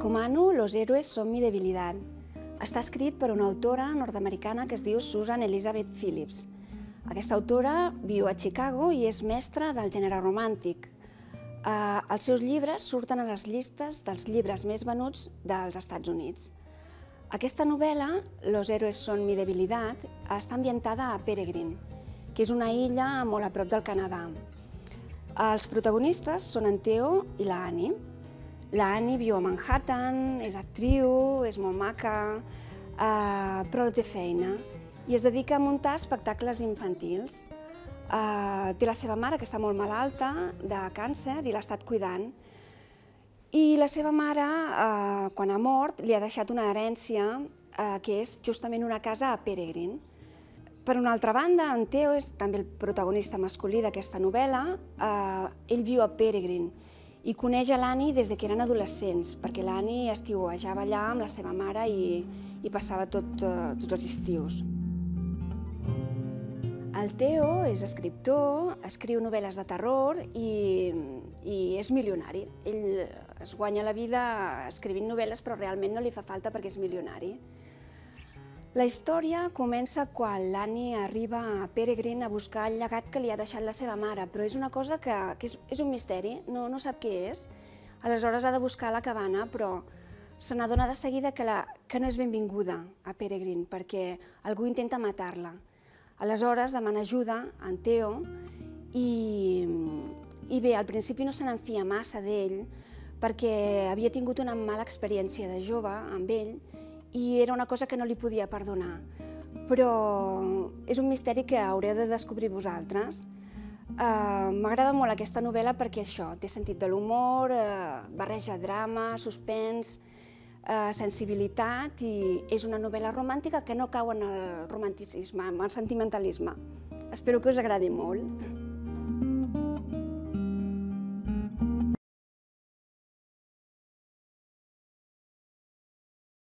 recomano Los héroes son mi debilidad. Està escrit per una autora nord-americana que es diu Susan Elizabeth Phillips. Aquesta autora viu a Chicago i és mestra del gènere romàntic. Els seus llibres surten a les llistes dels llibres més venuts dels Estats Units. Aquesta novel·la, Los héroes son mi debilidad, està ambientada a Peregrine, que és una illa molt a prop del Canadà. Els protagonistes són en Theo i la Annie. La Annie viu a Manhattan, és actriu, és molt maca, però no té feina i es dedica a muntar espectacles infantils. Té la seva mare, que està molt malalta de càncer, i l'ha estat cuidant. I la seva mare, quan ha mort, li ha deixat una herència que és justament una casa a Peregrine. Per una altra banda, en Theo és també el protagonista masculí d'aquesta novel·la. Ell viu a Peregrine i coneix a l'Annie des que eren adolescents, perquè l'Annie estiuejava allà amb la seva mare i passava tots els estius. El Theo és escriptor, escriu novel·les de terror i és milionari. Ell es guanya la vida escrivint novel·les, però realment no li fa falta perquè és milionari. La història comença quan l'Annie arriba a Peregrine a buscar el llegat que li ha deixat la seva mare, però és una cosa que és un misteri, no sap què és. Aleshores ha de buscar la cabana, però se n'adona de seguida que no és benvinguda a Peregrine, perquè algú intenta matar-la. Aleshores demana ajuda a en Theo i bé, al principi no se n'enfia massa d'ell, perquè havia tingut una mala experiència de jove amb ell i era una cosa que no li podia perdonar. Però és un misteri que haureu de descobrir vosaltres. M'agrada molt aquesta novel·la perquè això, té sentit de l'humor, barreja drama, suspens, sensibilitat i és una novel·la romàntica que no cau en el romanticisme, en el sentimentalisme. Espero que us agradi molt.